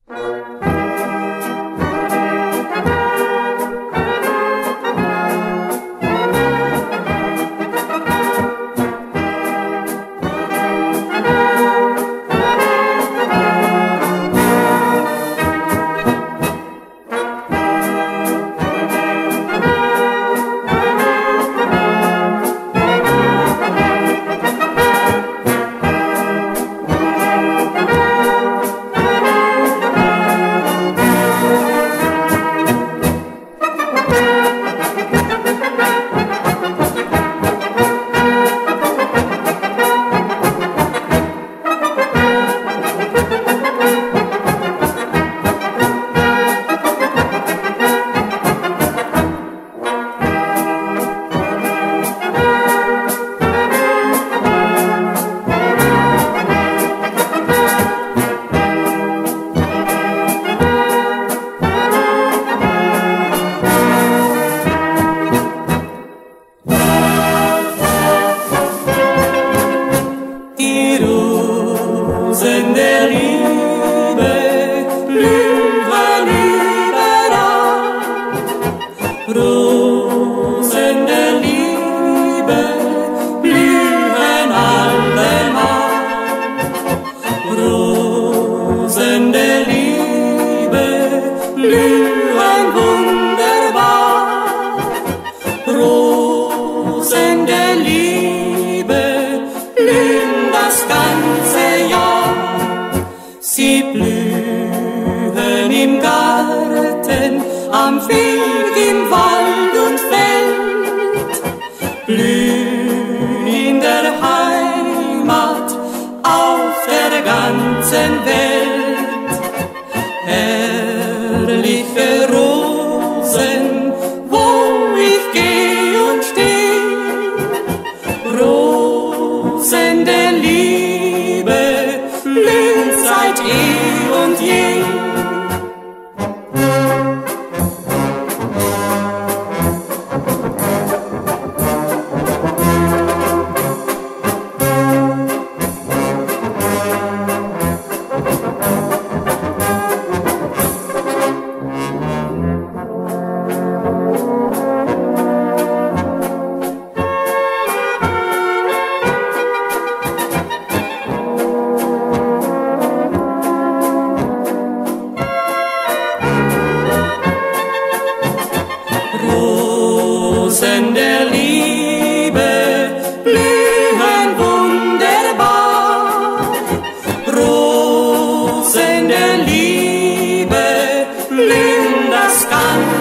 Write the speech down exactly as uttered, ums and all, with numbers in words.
Rosen der Liebe blühen überall. Rosen der Liebe blühen allemal. Rosen der Liebe blühen wunderbar. Rosen der Liebe blühen das ganze Jahr. Sie blühen im Garten, am Weg, im Wald und Feld, blühen in der Heimat, auf der ganzen Welt. Herrliche Rosen, wo ich geh und steh, Rosen der Liebe blühen seit eh und je. Rosen der Liebe blühen wunderbar. Rosen der Liebe blühen das ganze